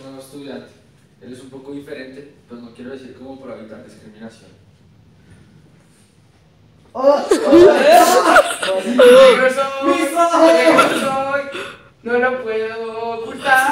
nuevo estudiante. Él es un poco diferente, pues no quiero decir como para evitar discriminación. Negro soy, negro soy, no lo puedo ocultar.